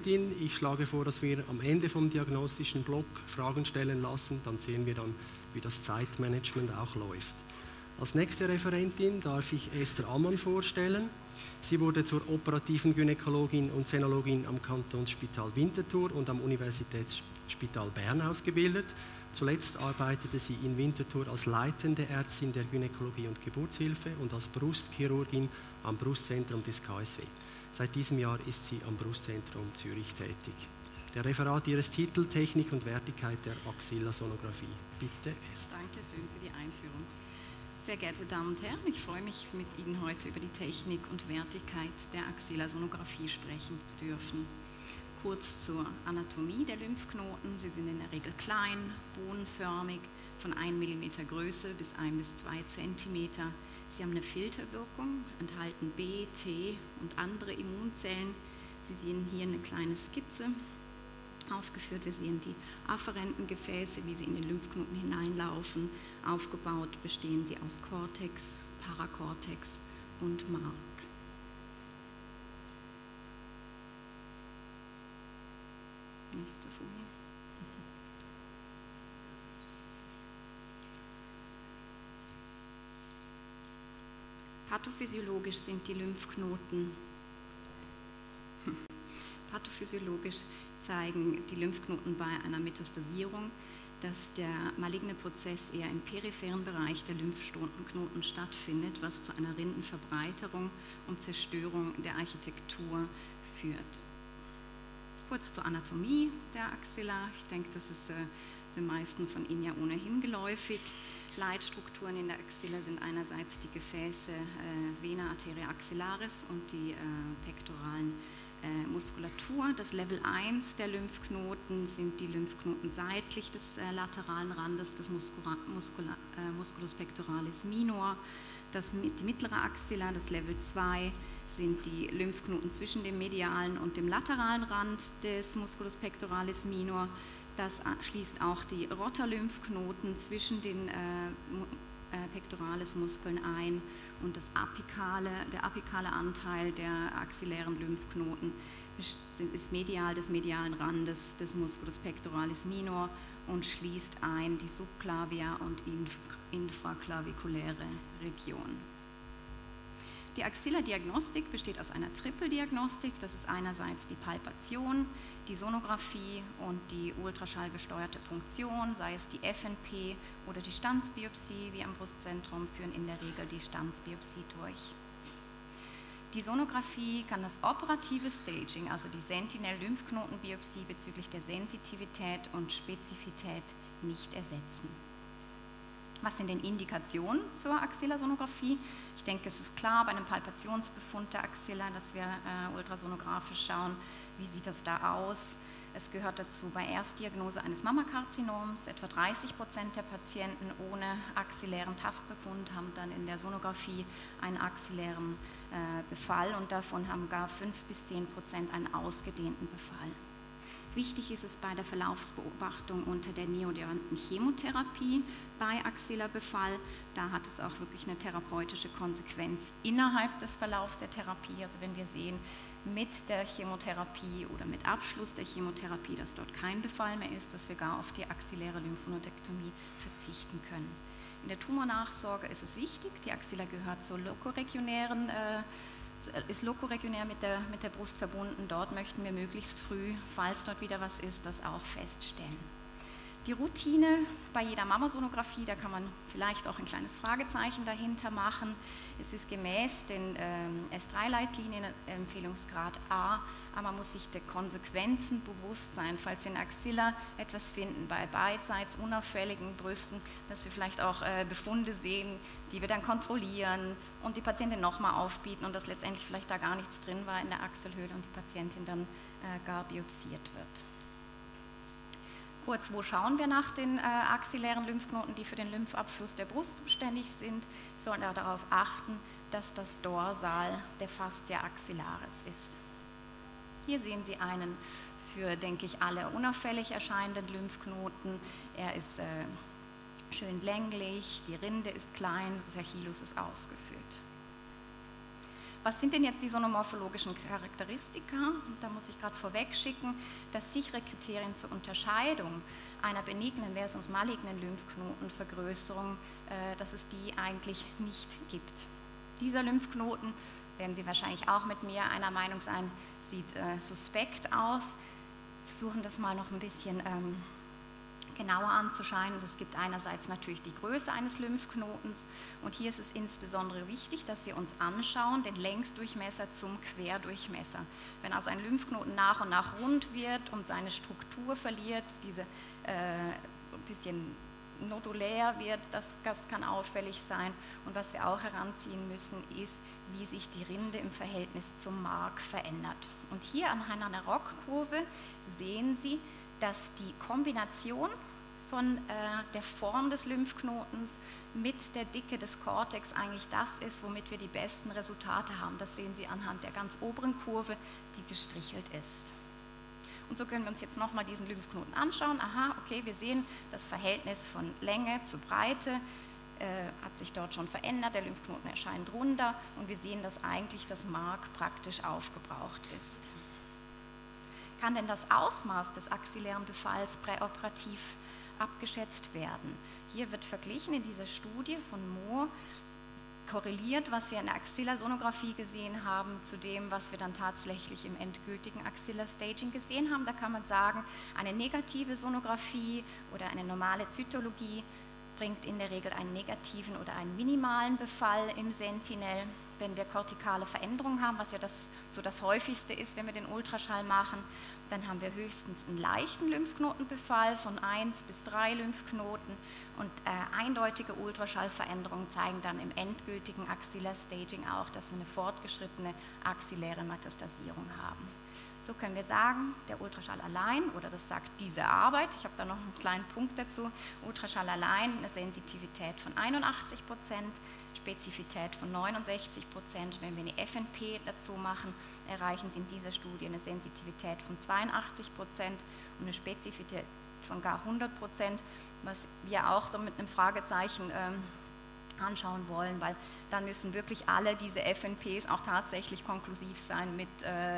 Referentin. Ich schlage vor, dass wir am Ende vom diagnostischen Block Fragen stellen lassen. Dann sehen wir dann, wie das Zeitmanagement auch läuft. Als nächste Referentin darf ich Esther Ammann vorstellen. Sie wurde zur operativen Gynäkologin und Zenologin am Kantonsspital Winterthur und am Universitätsspital Bern ausgebildet. Zuletzt arbeitete sie in Winterthur als leitende Ärztin der Gynäkologie und Geburtshilfe und als Brustchirurgin am Brustzentrum des KSW. Seit diesem Jahr ist sie am Brustzentrum Zürich tätig. Der Referat ihres Titels Technik und Wertigkeit der Axillasonographie. Bitte, Esther. Dankeschön für die Einführung. Sehr geehrte Damen und Herren, ich freue mich, mit Ihnen heute über die Technik und Wertigkeit der Axillasonographie sprechen zu dürfen. Kurz zur Anatomie der Lymphknoten. Sie sind in der Regel klein, bohnenförmig, von 1 mm Größe bis 1 bis 2 cm. Sie haben eine Filterwirkung, enthalten B, T und andere Immunzellen. Sie sehen hier eine kleine Skizze aufgeführt. Wir sehen die afferenten Gefäße, wie sie in den Lymphknoten hineinlaufen. Aufgebaut bestehen sie aus Cortex, Paracortex und Mark. Nächste Folie. Pathophysiologisch sind die Lymphknoten. Pathophysiologisch zeigen die Lymphknoten bei einer Metastasierung, dass der maligne Prozess eher im peripheren Bereich der Lymphknoten stattfindet, was zu einer Rindenverbreiterung und Zerstörung der Architektur führt. Kurz zur Anatomie der Axilla. Ich denke, das ist den meisten von Ihnen ja ohnehin geläufig. Leitstrukturen in der Axilla sind einerseits die Gefäße Vena arteria axillaris und die pektoralen Muskulatur. Das Level 1 der Lymphknoten sind die Lymphknoten seitlich des lateralen Randes des Musculus pectoralis minor. Die mittlere Axilla, das Level 2, sind die Lymphknoten zwischen dem medialen und dem lateralen Rand des Musculus pectoralis minor. Das schließt auch die Rotarlymphknoten zwischen den Pectoralis-Muskeln ein und der apikale Anteil der axillären Lymphknoten ist medial des medialen Randes des Musculus pectoralis minor und schließt ein die Subclavia und infraclavikuläre Region. Die Axilla-Diagnostik besteht aus einer Trippeldiagnostik. Das ist einerseits die Palpation, die Sonographie und die ultraschallgesteuerte Punktion, sei es die FNP oder die Stanzbiopsie, wie am Brustzentrum, führen in der Regel die Stanzbiopsie durch. Die Sonographie kann das operative Staging, also die Sentinel-Lymphknotenbiopsie bezüglich der Sensitivität und Spezifität nicht ersetzen. Was sind denn Indikationen zur Axillasonographie? Ich denke, es ist klar bei einem Palpationsbefund der Axilla, dass wir ultrasonografisch schauen, wie sieht das da aus. Es gehört dazu bei Erstdiagnose eines Mammakarzinoms, etwa 30% der Patienten ohne axillären Tastbefund haben dann in der Sonographie einen axillären Befall und davon haben gar 5 bis 10% einen ausgedehnten Befall. Wichtig ist es bei der Verlaufsbeobachtung unter der neoadjuvanten Chemotherapie bei Axillarbefall. Da hat es auch wirklich eine therapeutische Konsequenz innerhalb des Verlaufs der Therapie. Also wenn wir sehen, mit der Chemotherapie oder mit Abschluss der Chemotherapie, dass dort kein Befall mehr ist, dass wir gar auf die axilläre Lymphonodektomie verzichten können. In der Tumornachsorge ist es wichtig, die Axilla gehört zur lokoregionären ist lokoregionär mit der Brust verbunden. Dort möchten wir möglichst früh, falls dort wieder was ist, das auch feststellen. Die Routine bei jeder Mammosonographie, da kann man vielleicht auch ein kleines Fragezeichen dahinter machen. Es ist gemäß den S3-Leitlinien Empfehlungsgrad A, aber man muss sich der Konsequenzen bewusst sein, falls wir in Axilla etwas finden, bei beidseits unauffälligen Brüsten, dass wir vielleicht auch Befunde sehen, die wir dann kontrollieren und die Patientin nochmal aufbieten und dass letztendlich vielleicht da gar nichts drin war in der Achselhöhle und die Patientin dann gar biopsiert wird. Kurz, wo schauen wir nach den axillären Lymphknoten, die für den Lymphabfluss der Brust zuständig sind? Wir sollen darauf achten, dass das Dorsal der Fascia axillaris ist. Hier sehen Sie einen für, denke ich, alle unauffällig erscheinenden Lymphknoten. Er ist schön länglich, die Rinde ist klein, das Achillus ist ausgefüllt. Was sind denn jetzt die sonomorphologischen Charakteristika? Da muss ich gerade vorweg schicken, dass sichere Kriterien zur Unterscheidung einer benignen versus malignen Lymphknotenvergrößerung, dass es die eigentlich nicht gibt. Dieser Lymphknoten, werden Sie wahrscheinlich auch mit mir einer Meinung sein, sieht suspekt aus. Wir versuchen das mal noch ein bisschen genauer anzuschauen. Es gibt einerseits natürlich die Größe eines Lymphknotens und hier ist es insbesondere wichtig, dass wir uns anschauen, den Längsdurchmesser zum Querdurchmesser. Wenn also ein Lymphknoten nach und nach rund wird und seine Struktur verliert, diese so ein bisschen nodulär wird, das kann auffällig sein. Und was wir auch heranziehen müssen, ist, wie sich die Rinde im Verhältnis zum Mark verändert. Und hier anhand einer ROC-Kurve sehen Sie, dass die Kombination von der Form des Lymphknotens mit der Dicke des Cortex eigentlich das ist, womit wir die besten Resultate haben. Das sehen Sie anhand der ganz oberen Kurve, die gestrichelt ist. Und so können wir uns jetzt nochmal diesen Lymphknoten anschauen. Aha, okay, wir sehen, das Verhältnis von Länge zu Breite hat sich dort schon verändert, der Lymphknoten erscheint runder und wir sehen, dass eigentlich das Mark praktisch aufgebraucht ist. Kann denn das Ausmaß des axillären Befalls präoperativ abgeschätzt werden? Hier wird verglichen in dieser Studie von Moore, korreliert, was wir in der Axillarsonographie gesehen haben, zu dem, was wir dann tatsächlich im endgültigen Axillar-Staging gesehen haben. Da kann man sagen, eine negative Sonographie oder eine normale Zytologie bringt in der Regel einen negativen oder einen minimalen Befall im Sentinel. Wenn wir kortikale Veränderungen haben, was ja das häufigste ist, wenn wir den Ultraschall machen, dann haben wir höchstens einen leichten Lymphknotenbefall von 1 bis 3 Lymphknoten und eindeutige Ultraschallveränderungen zeigen dann im endgültigen Axillar-Staging auch, dass wir eine fortgeschrittene axilläre Metastasierung haben. So können wir sagen, der Ultraschall allein, oder das sagt diese Arbeit, ich habe da noch einen kleinen Punkt dazu, Ultraschall allein eine Sensitivität von 81%, Spezifität von 69%. Wenn wir eine FNP dazu machen, erreichen Sie in dieser Studie eine Sensitivität von 82% und eine Spezifität von gar 100%, was wir auch so mit einem Fragezeichen anschauen wollen, weil dann müssen wirklich alle diese FNPs auch tatsächlich konklusiv sein mit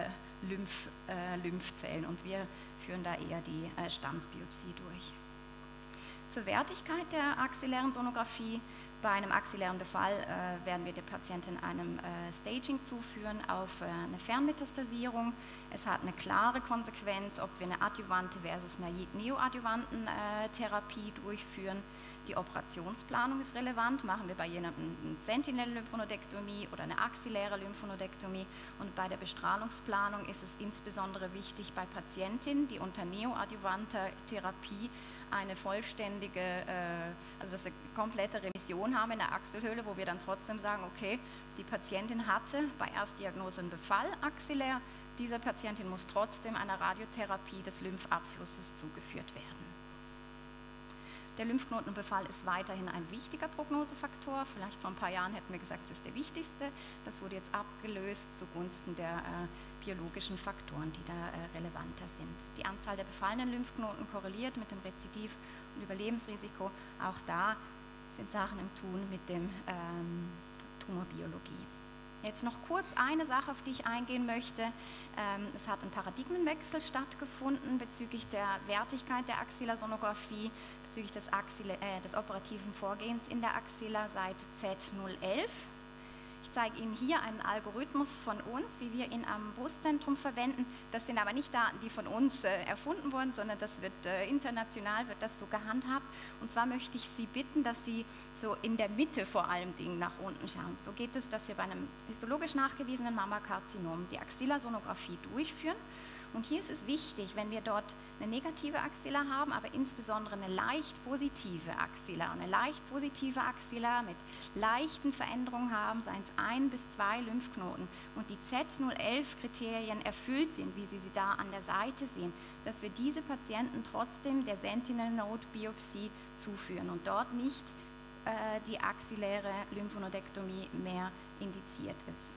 Lymphzellen und wir führen da eher die Stammsbiopsie durch. Zur Wertigkeit der axillären Sonographie. Bei einem axillären Befall werden wir der Patientin einem Staging zuführen auf eine Fernmetastasierung. Es hat eine klare Konsequenz, ob wir eine adjuvante versus eine neoadjuvanten Therapie durchführen. Die Operationsplanung ist relevant. Machen wir bei jemandem eine Sentinel-Lymphonodektomie oder eine axilläre Lymphonodektomie. Und bei der Bestrahlungsplanung ist es insbesondere wichtig bei Patientinnen, die unter neoadjuvanter Therapie eine vollständige, also dass eine komplette Remission haben in der Achselhöhle, wo wir dann trotzdem sagen, okay, die Patientin hatte bei Erstdiagnose einen Befall axillär, dieser Patientin muss trotzdem einer Radiotherapie des Lymphabflusses zugeführt werden. Der Lymphknotenbefall ist weiterhin ein wichtiger Prognosefaktor. Vielleicht vor ein paar Jahren hätten wir gesagt, es ist der wichtigste. Das wurde jetzt abgelöst zugunsten der biologischen Faktoren, die da relevanter sind. Die Anzahl der befallenen Lymphknoten korreliert mit dem Rezidiv- und Überlebensrisiko. Auch da sind Sachen im Tun mit dem Tumorbiologie. Jetzt noch kurz eine Sache, auf die ich eingehen möchte. Es hat ein Paradigmenwechsel stattgefunden bezüglich der Wertigkeit der Axillarsonographie, bezüglich des operativen Vorgehens in der Axilla seit Z011. Ich zeige Ihnen hier einen Algorithmus von uns, wie wir ihn am Brustzentrum verwenden. Das sind aber nicht Daten, die von uns erfunden wurden, sondern das wird international wird das so gehandhabt. Und zwar möchte ich Sie bitten, dass Sie so in der Mitte vor allem Dingen nach unten schauen. So geht es, dass wir bei einem histologisch nachgewiesenen Mammakarzinom die Axillarsonographie durchführen. Und hier ist es wichtig, wenn wir dort eine negative Axilla haben, aber insbesondere eine leicht positive Axilla. Und eine leicht positive Axilla mit leichten Veränderungen haben, seien es 1 bis 2 Lymphknoten und die Z011-Kriterien erfüllt sind, wie Sie sie da an der Seite sehen, dass wir diese Patienten trotzdem der Sentinel-Node-Biopsie zuführen und dort nicht die axilläre Lymphonodektomie mehr indiziert ist.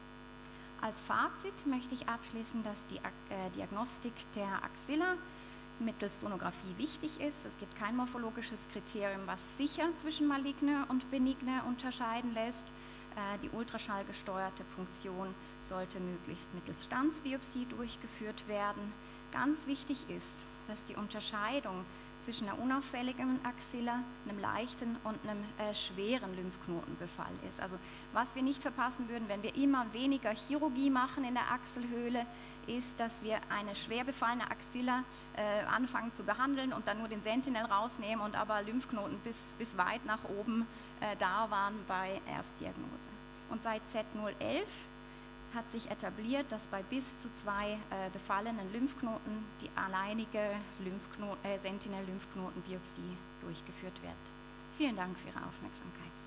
Als Fazit möchte ich abschließen, dass die Diagnostik der Axilla mittels Sonographie wichtig ist. Es gibt kein morphologisches Kriterium, was sicher zwischen maligne und benigne unterscheiden lässt. Die ultraschallgesteuerte Punktion sollte möglichst mittels Stanzbiopsie durchgeführt werden. Ganz wichtig ist, dass die Unterscheidung zwischen einer unauffälligen Axilla, einem leichten und einem schweren Lymphknotenbefall ist. Also was wir nicht verpassen würden, wenn wir immer weniger Chirurgie machen in der Achselhöhle, ist, dass wir eine schwer befallene Axilla anfangen zu behandeln und dann nur den Sentinel rausnehmen und aber Lymphknoten bis weit nach oben da waren bei Erstdiagnose. Und seit Z011 hat sich etabliert, dass bei bis zu 2 befallenen Lymphknoten die alleinige Sentinel-Lymphknotenbiopsie durchgeführt wird. Vielen Dank für Ihre Aufmerksamkeit.